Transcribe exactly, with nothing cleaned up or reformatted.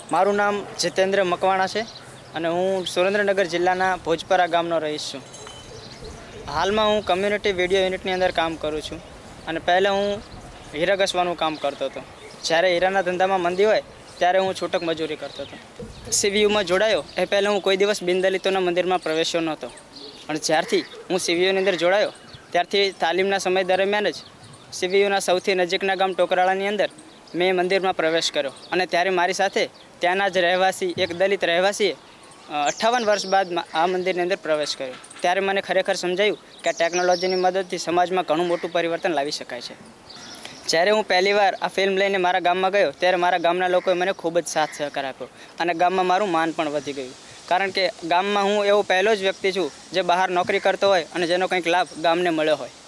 મારું નામ જીતેન્દ્ર મકવાણા છે અને હું સુરેન્દ્રનગર જિલ્લાના ભોજપરા ગામનો રહીશ છું. હાલમાં હું કમ્યુનિટી વિડીયો યુનિટની અંદર કામ કરું છું અને પહેલાં હું હીરા ઘસવાનું કામ કરતો હતો. જ્યારે હીરાના ધંધામાં મંદી હોય ત્યારે હું છૂટક મજૂરી કરતો હતો. સીવીયુમાં જોડાયો એ પહેલાં હું કોઈ દિવસ બિનદલિતોના મંદિરમાં પ્રવેશ્યો નહોતો, પણ જ્યારથી હું સીવીયુની અંદર જોડાયો ત્યારથી તાલીમના સમય દરમિયાન જ સીવીયુના સૌથી નજીકના ગામ ટોકરાળાની અંદર મેં મંદિરમાં પ્રવેશ કર્યો અને ત્યારે મારી સાથે ત્યાંના જ રહેવાસી એક દલિત રહેવાસીએ અઠ્ઠાવન વર્ષ બાદ આ મંદિરની અંદર પ્રવેશ કર્યો. ત્યારે મને ખરેખર સમજાયું કે આ ટેકનોલોજીની મદદથી સમાજમાં ઘણું મોટું પરિવર્તન લાવી શકાય છે. જ્યારે હું પહેલીવાર આ ફિલ્મ લઈને મારા ગામમાં ગયો ત્યારે મારા ગામના લોકોએ મને ખૂબ જ સાથ સહકાર આપ્યો અને ગામમાં મારું માન પણ વધી ગયું. કારણ કે ગામમાં હું એવો પહેલો જ વ્યક્તિ છું જે બહાર નોકરી કરતો હોય અને જેનો કંઈક લાભ ગામને મળ્યો હોય.